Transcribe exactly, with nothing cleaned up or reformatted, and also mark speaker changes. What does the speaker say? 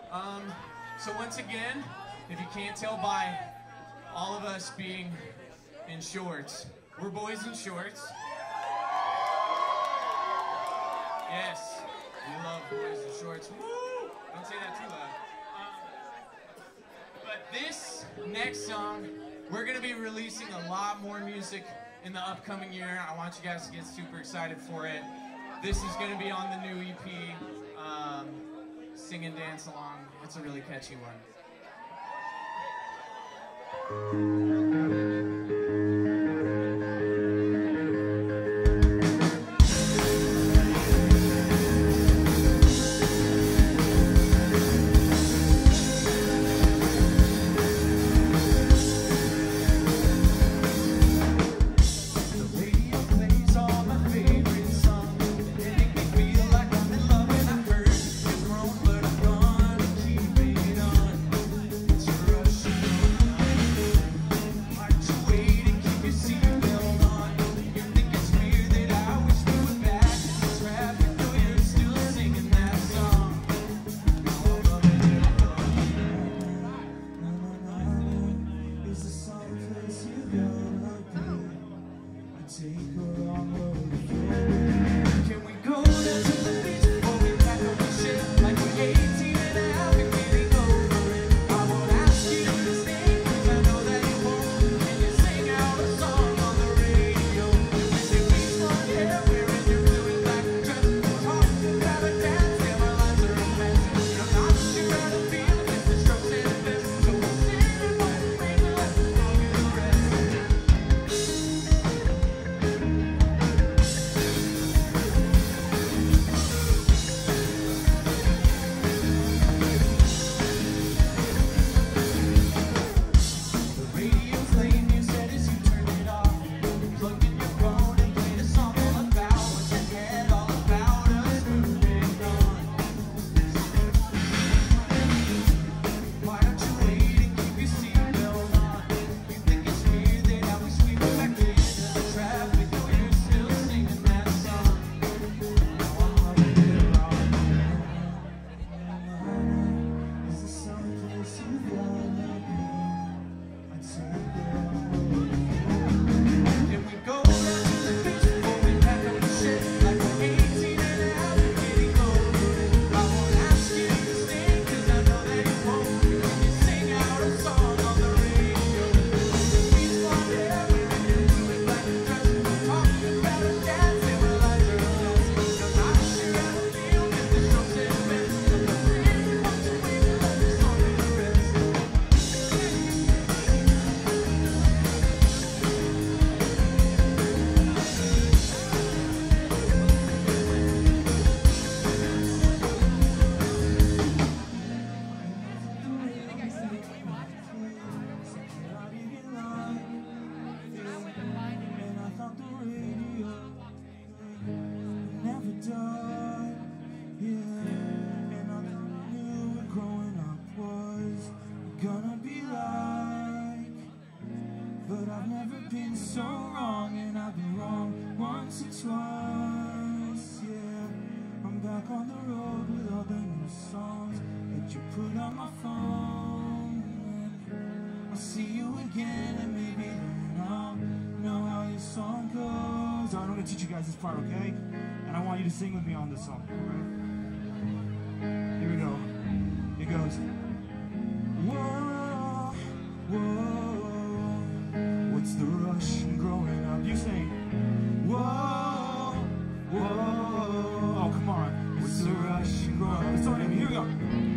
Speaker 1: Um, so once again, if you can't tell by all of us being in shorts, we're boys in shorts. Yes, we love boys in shorts. Woo! Don't say that too loud. Um, but this next song, we're gonna be releasing a lot more music in the upcoming year. I want you guys to get super excited for it. This is gonna be on the new E P, um, Sing and Dance Along. It's a really catchy one.
Speaker 2: So wrong, and I've been wrong once or twice, yeah. I'm back on the road with all the new songs that you put on my phone. I'll see you again, and maybe then I'll know how your song goes. I'm gonna teach you guys this part, okay? And I want you to sing with me on this song, alright? Here we go. It goes, whoa, whoa. What's the rush in growing up? You sing, whoa, whoa. Oh, come on. What's the rush in growing up? It's already, here we go.